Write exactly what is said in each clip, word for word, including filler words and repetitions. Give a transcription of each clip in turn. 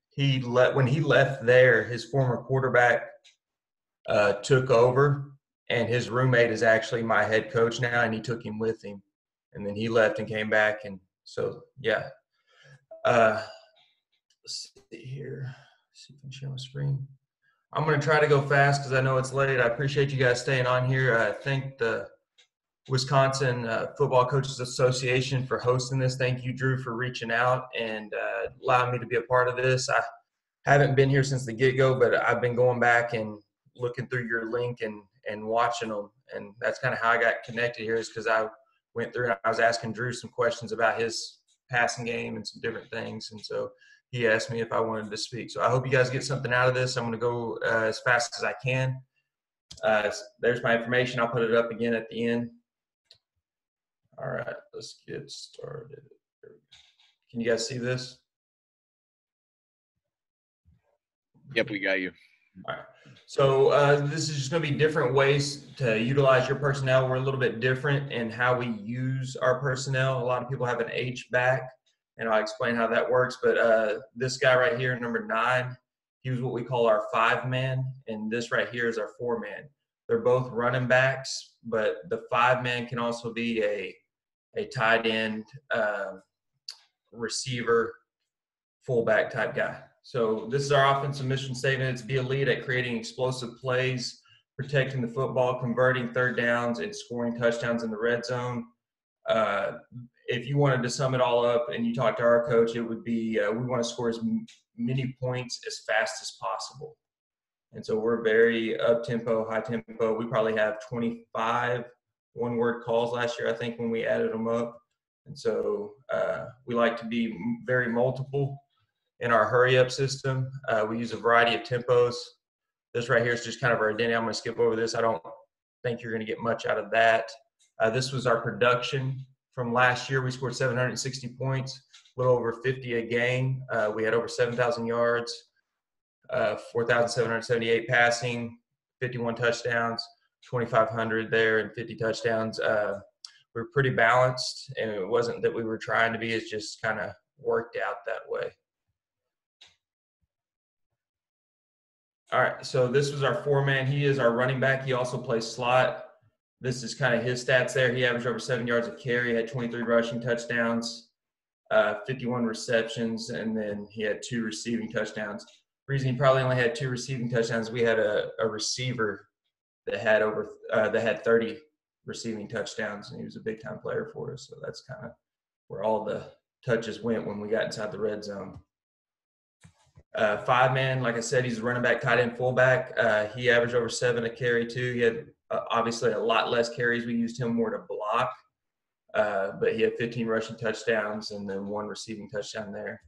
he let when he left there, his former quarterback uh, took over, and his roommate is actually my head coach now, and he took him with him, and then he left and came back, and so yeah. Uh, let's see here. Let's see if I can share my screen. I'm going to try to go fast because I know it's late. I appreciate you guys staying on here. I thank the Wisconsin uh, Football Coaches Association for hosting this. Thank you, Drew, for reaching out and uh, allowing me to be a part of this. I haven't been here since the get-go, but I've been going back and looking through your link and, and watching them. And that's kind of how I got connected here, is because I went through and I was asking Drew some questions about his passing game and some different things. And so he asked me if I wanted to speak. So I hope you guys get something out of this. I'm going to go uh, as fast as I can. Uh, there's my information. I'll put it up again at the end. All right, let's get started. Can you guys see this? Yep, we got you. All right. So uh, this is just going to be different ways to utilize your personnel. We're a little bit different in how we use our personnel. A lot of people have an H back, and I'll explain how that works. But uh, this guy right here, number nine, he was what we call our five-man, and this right here is our four-man. They're both running backs, but the five-man can also be a a tight end, uh, receiver, fullback type guy. So this is our offensive mission statement. It's be a lead at creating explosive plays, protecting the football, converting third downs, and scoring touchdowns in the red zone. Uh, if you wanted to sum it all up and you talk to our coach, it would be uh, we want to score as m- many points as fast as possible. And so we're very up-tempo, high-tempo. We probably have twenty-five one-word calls last year, I think, when we added them up. And so uh, we like to be very multiple in our hurry-up system. Uh, we use a variety of tempos. This right here is just kind of our identity. I'm going to skip over this. I don't think you're going to get much out of that. Uh, this was our production from last year. We scored seven hundred sixty points, a little over fifty a game. Uh, we had over seven thousand yards, uh, four thousand seven hundred seventy-eight passing, fifty-one touchdowns, twenty-five hundred there, and fifty touchdowns. Uh, we were pretty balanced, and it wasn't that we were trying to be. It's just kind of worked out that way. All right, so this was our four-man. He is our running back. He also plays slot. This is kind of his stats there. He averaged over seven yards of carry, had twenty-three rushing touchdowns, uh, fifty-one receptions, and then he had two receiving touchdowns. The reason he probably only had two receiving touchdowns, we had a, a receiver that had over uh, that had thirty receiving touchdowns, and he was a big-time player for us. So that's kind of where all the touches went when we got inside the red zone. Uh, five man, like I said, he's a running back, tight end, fullback. Uh, he averaged over seven a carry too. He had uh, obviously a lot less carries. We used him more to block, uh, but he had fifteen rushing touchdowns and then one receiving touchdown there.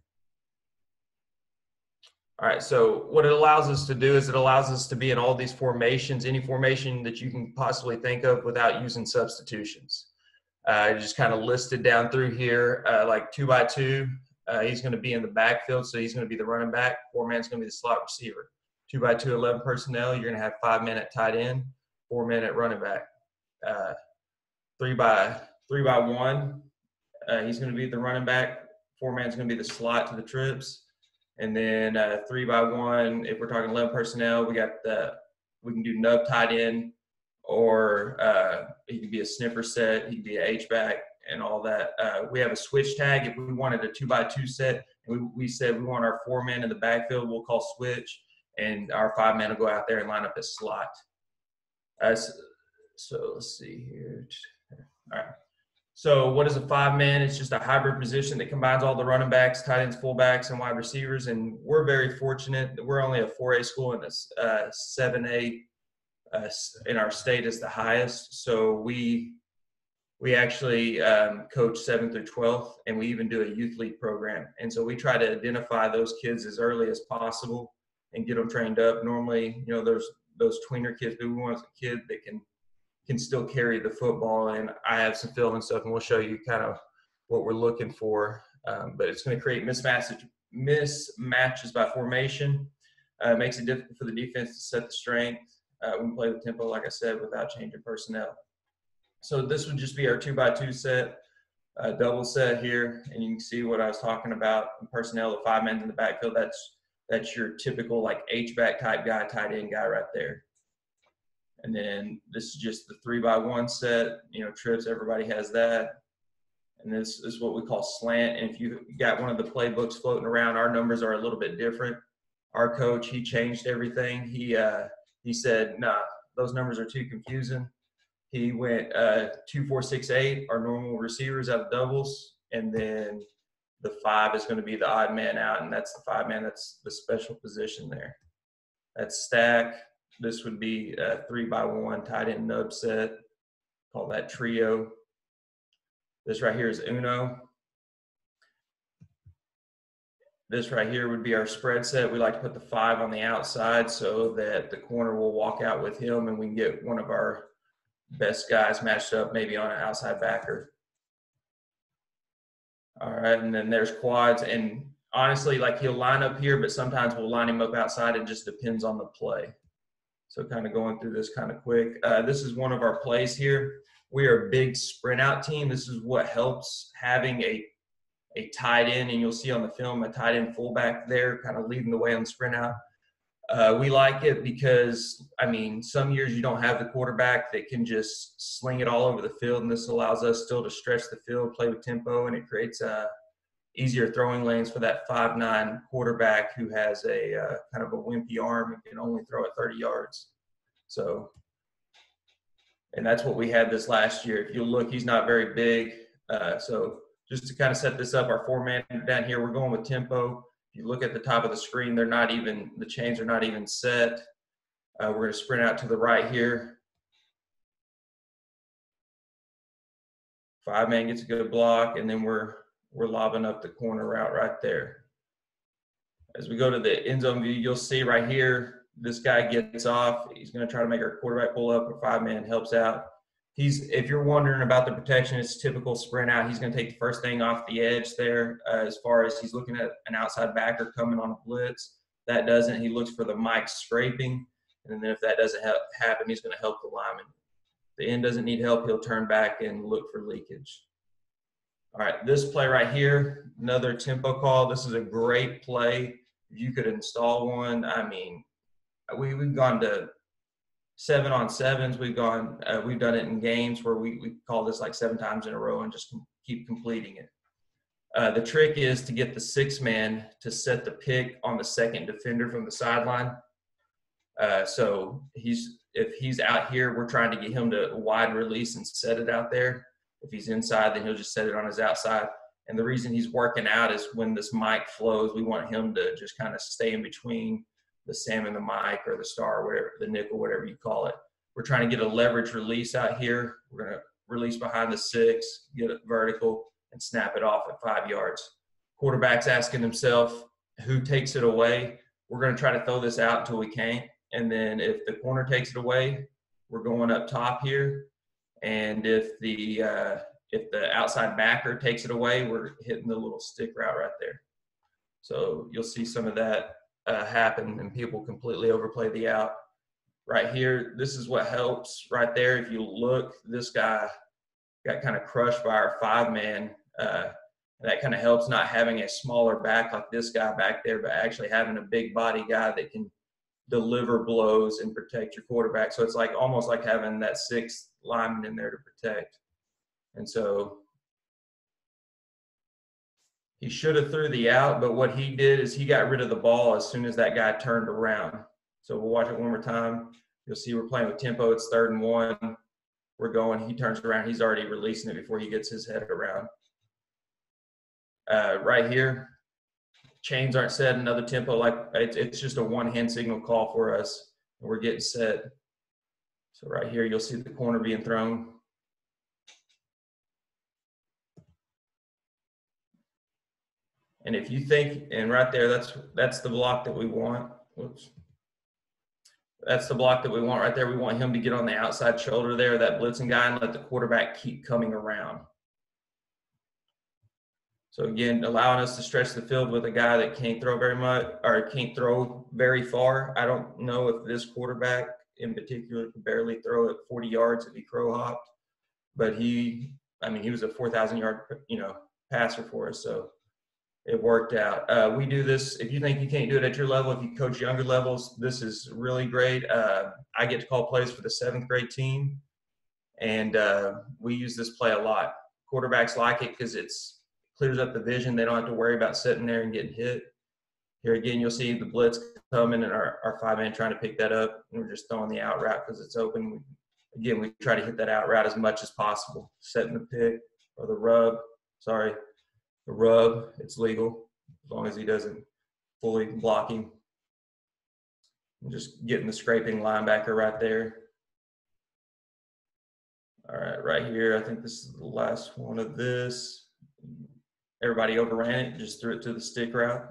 All right, so what it allows us to do is it allows us to be in all these formations, any formation that you can possibly think of without using substitutions. Uh, just kind of listed down through here, uh, like two by two. Uh, he's going to be in the backfield, so he's going to be the running back. Four-man's going to be the slot receiver. Two by two, eleven personnel. You're going to have five-man at tight end, four-man at running back. Uh, three by three by one, uh, he's going to be the running back. Four-man's going to be the slot to the trips. And then uh, three by one, if we're talking eleven personnel, we got the we can do nub tight end, or uh, he could be a sniffer set. He could be an H-back. And all that. Uh, we have a switch tag. If we wanted a two by two set, and we, we said we want our four men in the backfield, we'll call switch, and our five men will go out there and line up as slot. Uh, so, so let's see here. All right. So what is a five man? It's just a hybrid position that combines all the running backs, tight ends, fullbacks, and wide receivers. And we're very fortunate that we're only a four A school, and a uh, seven A uh, in our state is the highest. So we We actually um, coach seventh through twelfth, and we even do a youth league program. And so we try to identify those kids as early as possible and get them trained up. Normally, you know, there's those tweener kids, but we want a kid that can can still carry the football. And I have some film and stuff, and we'll show you kind of what we're looking for. Um, but it's going to create mismatches, mismatches by formation. Uh, it makes it difficult for the defense to set the strength. Uh, we can play the tempo, like I said, without changing personnel. So this would just be our two by two set, uh, double set here. And you can see what I was talking about in personnel, the five men in the backfield. That's That's your typical like H-back type guy, tight end guy right there. And then this is just the three by one set, you know, trips, everybody has that. And this is what we call slant. And if you got one of the playbooks floating around, our numbers are a little bit different. Our coach, he changed everything. He uh, he said, nah, those numbers are too confusing. He went uh, two, four, six, eight, our normal receivers out of doubles. And then the five is going to be the odd man out. And that's the five man. That's the special position there. That's stack. This would be a three by one tight end nub set. Call that trio. This right here is Uno. This right here would be our spread set. We like to put the five on the outside so that the corner will walk out with him and we can get one of our best guys matched up maybe on an outside backer. All right, and then there's quads. And honestly, like he'll line up here, but sometimes we'll line him up outside. It just depends on the play. So kind of going through this kind of quick. Uh, this is one of our plays here. We are a big sprint out team. This is what helps having a, a tight end, and you'll see on the film a tight end fullback there kind of leading the way on the sprint out. Uh, we like it because, I mean, some years you don't have the quarterback that can just sling it all over the field, and this allows us still to stretch the field, play with tempo, and it creates uh, easier throwing lanes for that five nine quarterback who has a uh, kind of a wimpy arm and can only throw it thirty yards. So, and that's what we had this last year. If you look, he's not very big. Uh, so just to kind of set this up, our four-man down here, we're going with tempo. If you look at the top of the screen, they're not even, the chains are not even set. Uh, we're going to sprint out to the right here. Five-man gets a good block, and then we're we're lobbing up the corner route right there. As we go to the end zone view, you'll see right here, this guy gets off. He's going to try to make our quarterback pull up. Or five-man helps out. He's, if you're wondering about the protection, it's typical sprint out. He's going to take the first thing off the edge there uh, as far as he's looking at an outside backer coming on a blitz. That doesn't. He looks for the mic scraping. And then if that doesn't ha- happen, he's going to help the lineman. If the end doesn't need help, he'll turn back and look for leakage. All right, this play right here, another tempo call. This is a great play. If you could install one, I mean, we, we've gone to seven on sevens. We've gone, uh, we've done it in games where we, we call this like seven times in a row and just com- keep completing it. Uh, the trick is to get the six man to set the pick on the second defender from the sideline. Uh, so he's, if he's out here, we're trying to get him to wide release and set it out there. If he's inside, then he'll just set it on his outside. And the reason he's working out is when this mic flows, we want him to just kind of stay in between the Sam and the mic or the star, whatever, the nickel, whatever you call it. We're trying to get a leverage release out here. We're going to release behind the six, get it vertical, and snap it off at five yards. Quarterback's asking himself, who takes it away? We're going to try to throw this out until we can't. And then if the corner takes it away, we're going up top here. And if the uh, if the outside backer takes it away, we're hitting the little stick route right there. So you'll see some of that uh, happen, and people completely overplay the out. Right here, this is what helps right there. If you look, this guy got kind of crushed by our five-man. Uh, and that kind of helps not having a smaller back like this guy back there, but actually having a big body guy that can deliver blows and protect your quarterback. So it's like almost like having that sixth lineman in there to protect. And so he should have threw the out, but what he did is he got rid of the ball as soon as that guy turned around. So we'll watch it one more time. You'll see we're playing with tempo. It's third and one. We're going. He turns around. He's already releasing it before he gets his head around. Uh, right here, chains aren't set. Another tempo. Like it's, it's just a one-hand signal call for us. And we're getting set. So right here, you'll see the corner being thrown. And if you think, and right there, that's that's the block that we want. Whoops. That's the block that we want right there. We want him to get on the outside shoulder there, that blitzing guy, and let the quarterback keep coming around. So again, allowing us to stretch the field with a guy that can't throw very much or can't throw very far. I don't know if this quarterback in particular could barely throw it forty yards if he crow hopped, but he, I mean, he was a four thousand yard, you know, passer for us. So it worked out. Uh, we do this, if you think you can't do it at your level, if you coach younger levels, this is really great. Uh, I get to call plays for the seventh grade team, and uh, we use this play a lot. Quarterbacks like it because it's clears up the vision. They don't have to worry about sitting there and getting hit. Here again, you'll see the blitz coming and our, our five man trying to pick that up, and we're just throwing the out route because it's open. We, again, we try to hit that out route as much as possible. Setting the pick or the rub, sorry, the rub, it's legal as long as he doesn't fully block him. And just getting the scraping linebacker right there. All right, right here, I think this is the last one of this. Everybody overran it, just threw it to the stick route.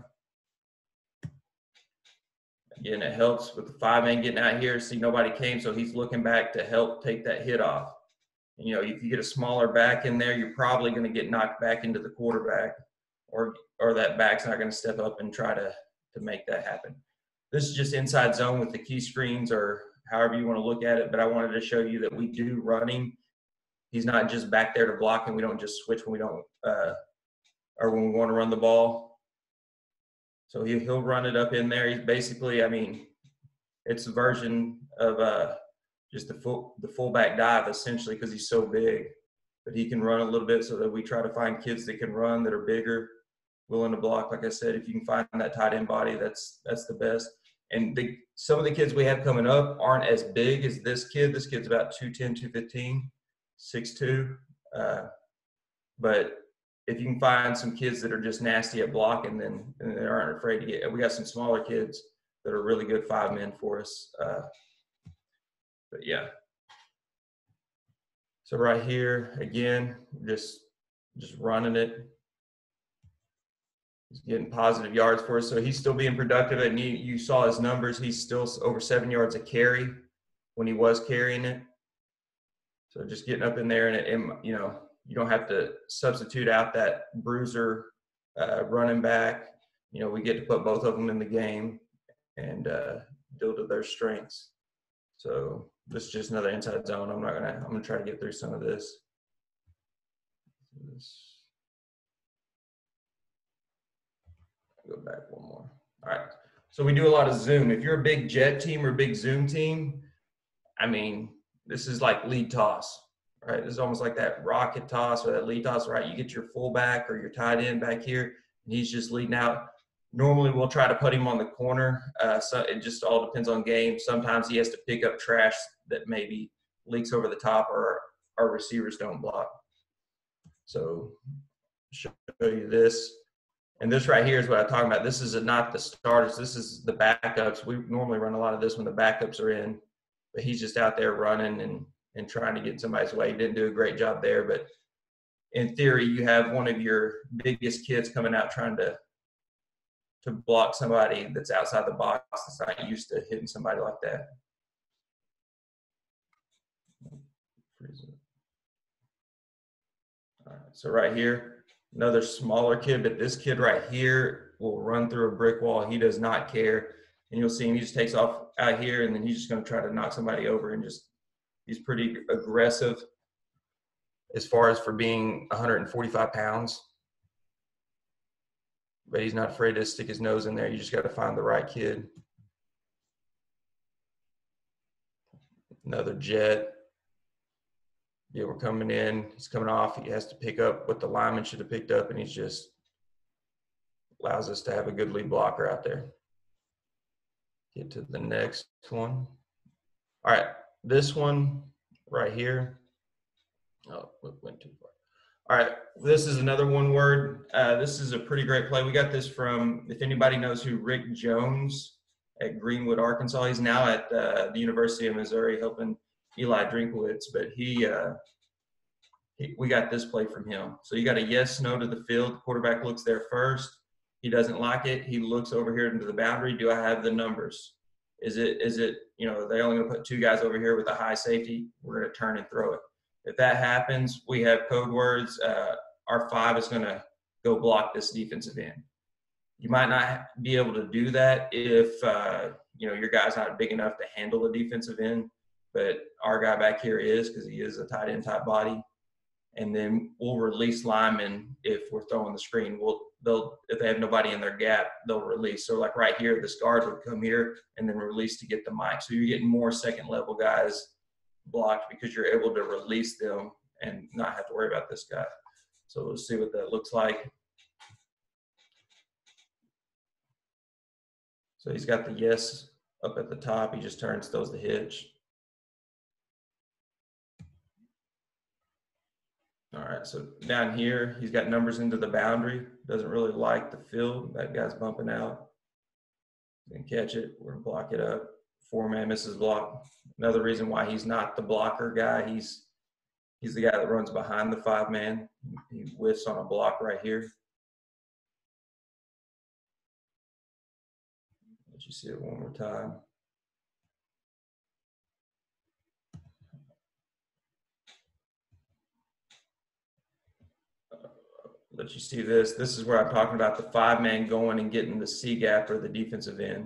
Again, it helps with the five man getting out here. See, nobody came, so he's looking back to help take that hit off. And, you know, if you get a smaller back in there, you're probably going to get knocked back into the quarterback, or or that back's not going to step up and try to, to make that happen. This is just inside zone with the key screens or however you want to look at it, but I wanted to show you that we do running. He's not just back there to block, and we don't just switch when we don't uh, or when we want to run the ball. So he, he'll run it up in there. He's basically, I mean, it's a version of uh, just the full the fullback dive essentially because he's so big. But he can run a little bit so that we try to find kids that can run that are bigger, willing to block. Like I said, if you can find that tight end body, that's that's the best. And the, some of the kids we have coming up aren't as big as this kid. This kid's about two ten, two fifteen, six two. Uh, but if you can find some kids that are just nasty at blocking, then and they aren't afraid to get – we got some smaller kids that are really good five men for us. Uh, but, yeah. So right here, again, just just running it. He's getting positive yards for us. So he's still being productive. And you, you saw his numbers. He's still over seven yards a carry when he was carrying it. So just getting up in there and, and you know, you don't have to substitute out that bruiser uh, running back. You know, we get to put both of them in the game and uh, deal to their strengths. So this is just another inside zone. I'm not gonna. I'm gonna try to get through some of this. this. Go back one more. All right. So we do a lot of zoom. If you're a big jet team or a big zoom team, I mean, this is like lead toss, right? This is almost like that rocket toss or that lead toss, right? You get your fullback or your tight end back here, and he's just leading out. Normally, we'll try to put him on the corner. Uh, so it just all depends on game. Sometimes he has to pick up trash that maybe leaks over the top or our receivers don't block. So show you this. And this right here is what I'm talking about. This is not the starters. This is the backups. We normally run a lot of this when the backups are in. But he's just out there running and, and trying to get in somebody's way. He didn't do a great job there. But in theory, you have one of your biggest kids coming out trying to to block somebody that's outside the box that's not used to hitting somebody like that. All right, so right here, another smaller kid, but this kid right here will run through a brick wall. He does not care. And you'll see him, he just takes off out here, and then he's just going to try to knock somebody over and just – he's pretty aggressive as far as for being one hundred forty-five pounds. But he's not afraid to stick his nose in there. You just got to find the right kid. Another jet. Yeah, we're coming in. He's coming off. He has to pick up what the lineman should have picked up, and he's just allows us to have a good lead blocker out there. Get to the next one. All right, this one right here. Oh, went too far. All right, this is another one word. Uh, this is a pretty great play. We got this from, if anybody knows who Rick Jones at Greenwood, Arkansas. He's now at uh, the University of Missouri helping Eli Drinkwitz, but he, uh, he, we got this play from him. So you got a yes, no to the field. The quarterback looks there first. He doesn't like it. He looks over here into the boundary. Do I have the numbers? Is it, is it, you know, they're only going to put two guys over here with a high safety. We're going to turn and throw it. If that happens, we have code words. Uh, our five is going to go block this defensive end. You might not be able to do that if, uh, you know, your guy's not big enough to handle the defensive end, but our guy back here is because he is a tight end type body. And then we'll release linemen if we're throwing the screen. We'll they'll, if they have nobody in their gap, they'll release. So like right here, this guard would come here and then release to get the mic. So you're getting more second level guys blocked because you're able to release them and not have to worry about this guy. So we'll see what that looks like. So he's got the yes up at the top. He just turns, throws the hitch. All right, so down here, he's got numbers into the boundary. Doesn't really like the field. That guy's bumping out. Gonna catch it. We're gonna block it up. Four man misses block. Another reason why he's not the blocker guy. He's he's the guy that runs behind the five man. He whiffs on a block right here. Let you see it one more time. Let you see this. This is where I'm talking about the five man going and getting the C gap or the defensive end.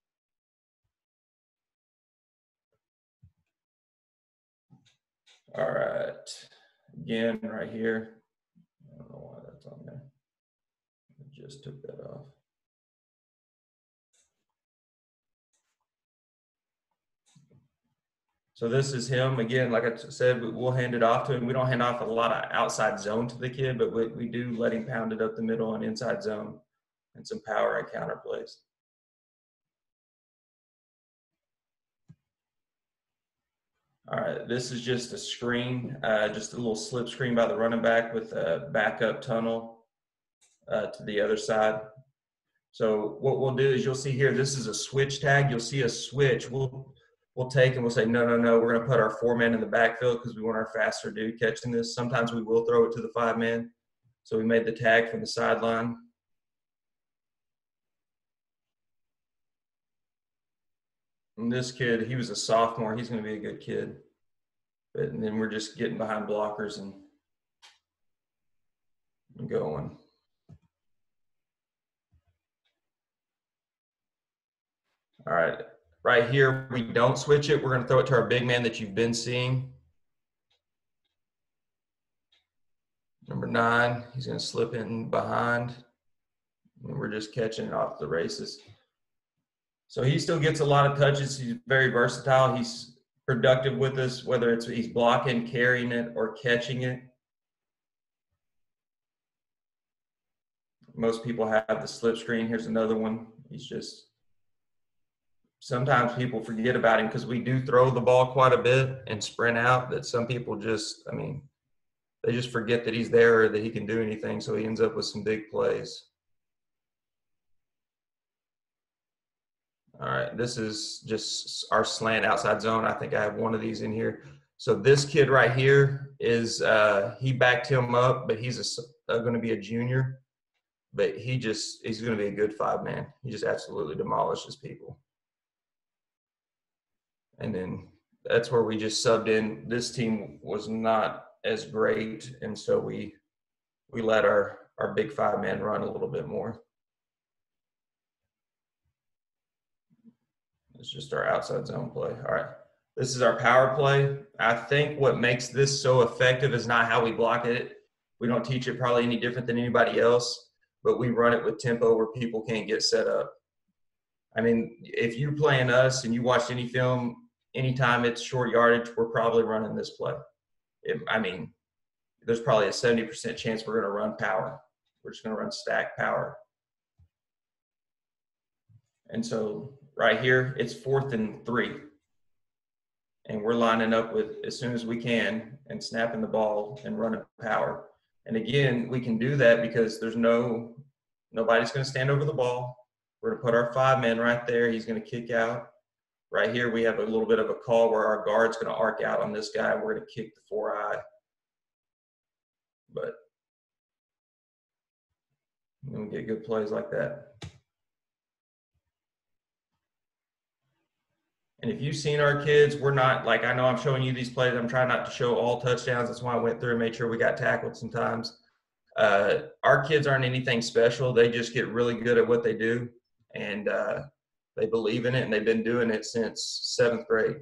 All right. Again, right here. I don't know why that's on there. I just took that off. So this is him. Again, like I said, we'll hand it off to him. We don't hand off a lot of outside zone to the kid, but we, we do let him pound it up the middle and inside zone and some power and counter plays. All right, this is just a screen, uh, just a little slip screen by the running back with a backup tunnel uh, to the other side. So what we'll do is you'll see here, this is a switch tag. You'll see a switch. We'll We'll take and we'll say, no, no, no, we're going to put our four man in the backfield because we want our faster dude catching this. Sometimes we will throw it to the five man. So we made the tag from the sideline. And this kid, he was a sophomore. He's going to be a good kid. But and then we're just getting behind blockers and, and going. All right. Right here, we don't switch it. We're going to throw it to our big man that you've been seeing. Number nine, he's going to slip in behind. And we're just catching it off the races. So he still gets a lot of touches. He's very versatile. He's productive with us, whether it's he's blocking, carrying it, or catching it. Most people have the slip screen. Here's another one. He's just sometimes people forget about him because we do throw the ball quite a bit and sprint out, that some people just, I mean, they just forget that he's there or that he can do anything. So he ends up with some big plays. All right, this is just our slant outside zone. I think I have one of these in here. So this kid right here is, uh, he backed him up, but he's a, uh, going to be a junior. But he just, he's going to be a good five man. He just absolutely demolishes people. And then that's where we just subbed in. This team was not as great, and so we we let our, our big five man run a little bit more. It's just our outside zone play. All right, this is our power play. I think what makes this so effective is not how we block it. We don't teach it probably any different than anybody else, but we run it with tempo where people can't get set up. I mean, if you're playing us and you watch any film, anytime it's short yardage, we're probably running this play. It, I mean, there's probably a seventy percent chance we're going to run power. We're just going to run stack power. And so right here, it's fourth and three. And we're lining up with as soon as we can and snapping the ball and running power. And again, we can do that because there's no, nobody's going to stand over the ball. We're going to put our five man right there. He's going to kick out. Right here, we have a little bit of a call where our guard's going to arc out on this guy. We're going to kick the four eye. But we get good plays like that. And if you've seen our kids, we're not, like, I know I'm showing you these plays. I'm trying not to show all touchdowns. That's why I went through and made sure we got tackled sometimes. Uh, our kids aren't anything special. They just get really good at what they do. And, uh, they believe in it, and they've been doing it since seventh grade.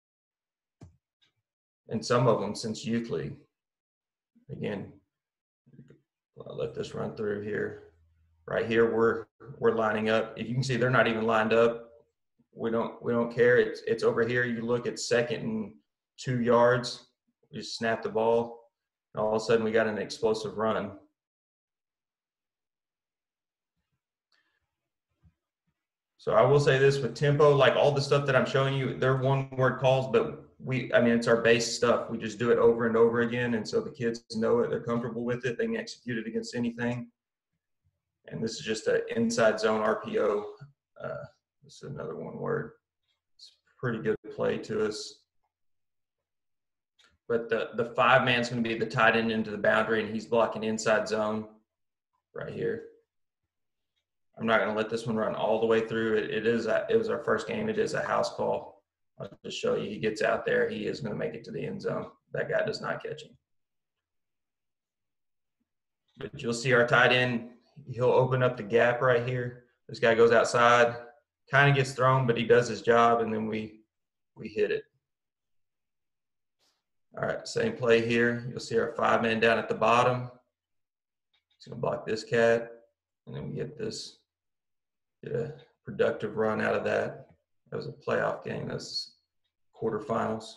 And some of them since youth league. Again, I'll let this run through here. Right here, we're we're lining up. If you can see, they're not even lined up. We don't we don't care. It's it's over here. You look at second and two yards. We just snap the ball, and all of a sudden we got an explosive run. So I will say this with tempo, like all the stuff that I'm showing you, they're one-word calls, but we, I mean, it's our base stuff. We just do it over and over again, and so the kids know it. They're comfortable with it. They can execute it against anything. And this is just an inside zone R P O. Uh, this is another one word. It's a pretty good play to us. But the, the five man's going to be the tight end into the boundary, and he's blocking inside zone right here. I'm not going to let this one run all the way through. It, it is a, it was our first game. It is a house call. I'll just show you. He gets out there. He is going to make it to the end zone. That guy does not catch him. But you'll see our tight end. He'll open up the gap right here. This guy goes outside, kind of gets thrown, but he does his job, and then we we hit it. All right, same play here. You'll see our five man down at the bottom. He's going to block this cat, and then we get this. Get a productive run out of that. That was a playoff game. That's quarterfinals.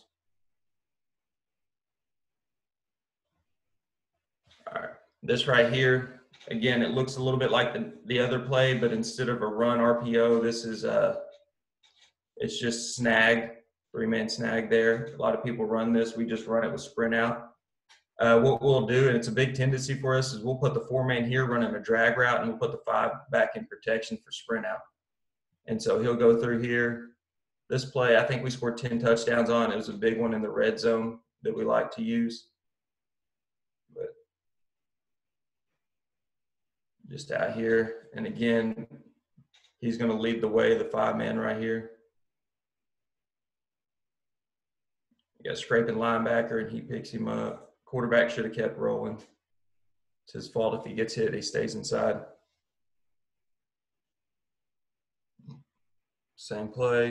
All right, this right here, again, it looks a little bit like the, the other play, but instead of a run R P O, this is a, it's just snag, three-man snag there. A lot of people run this. We just run it with sprint out. Uh, what we'll do, and it's a big tendency for us, is we'll put the four-man here running a drag route, and we'll put the five back in protection for sprint out. And so he'll go through here. This play, I think we scored ten touchdowns on. It was a big one in the red zone that we like to use. But just out here, and again, he's going to lead the way, the five-man right here. You got a scraping linebacker, and he picks him up. Quarterback should have kept rolling. It's his fault if he gets hit, he stays inside. Same play.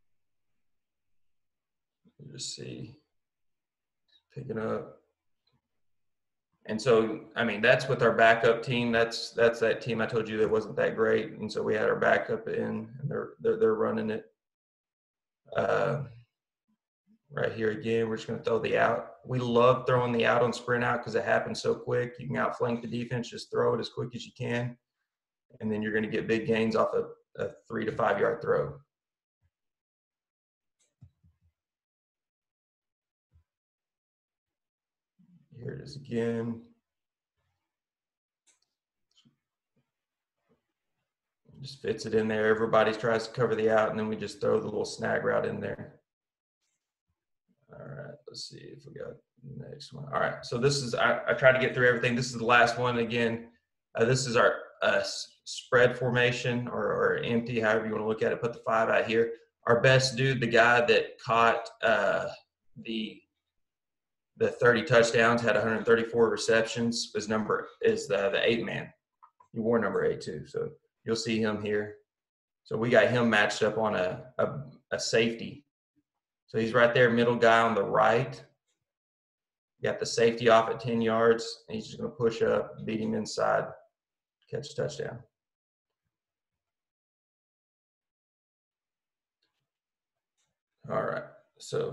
You just see picking up. And so, I mean, that's with our backup team. That's that's that team I told you that wasn't that great. And so we had our backup in, and they're they're, they're running it. Uh, right here again, we're just going to throw the out. We love throwing the out on sprint out because it happens so quick. You can outflank the defense, just throw it as quick as you can, and then you're going to get big gains off a, a three to five yard throw. Here it is again. Just fits it in there. Everybody tries to cover the out, and then we just throw the little snag route in there. All right, let's see if we got the next one. All right, so this is, I, I tried to get through everything. This is the last one. Again, uh, this is our uh, spread formation or, or empty, however you want to look at it. Put the five out here. Our best dude, the guy that caught uh, the the thirty touchdowns, had one hundred thirty-four receptions, was number is the the eight man. He wore number eight too, so you'll see him here. So we got him matched up on a a, a safety. So he's right there, middle guy on the right. Got the safety off at ten yards, and he's just going to push up, beat him inside, catch a touchdown. All right, so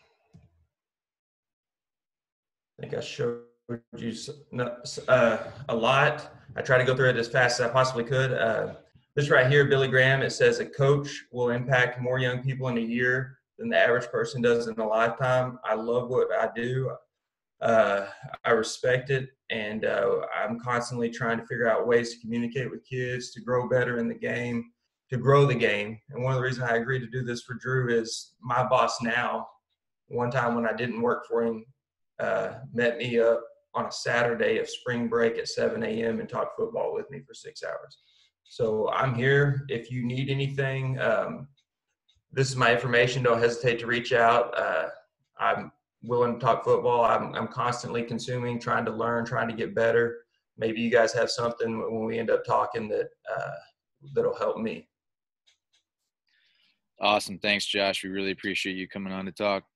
I think I showed you uh, a lot. I try to go through it as fast as I possibly could. Uh, this right here, Billy Graham, it says a coach will impact more young people in a year than the average person does in a lifetime. I love what I do. Uh, I respect it, and uh, I'm constantly trying to figure out ways to communicate with kids, to grow better in the game, to grow the game. And one of the reasons I agreed to do this for Drew is my boss now, one time when I didn't work for him, uh, met me up on a Saturday of spring break at seven a m and talked football with me for six hours. So I'm here. If you need anything, um, this is my information. Don't hesitate to reach out. Uh, I'm willing to talk football. I'm, I'm constantly consuming, trying to learn, trying to get better. Maybe you guys have something when we end up talking that uh, that'll help me. Awesome. Thanks, Josh. We really appreciate you coming on to talk.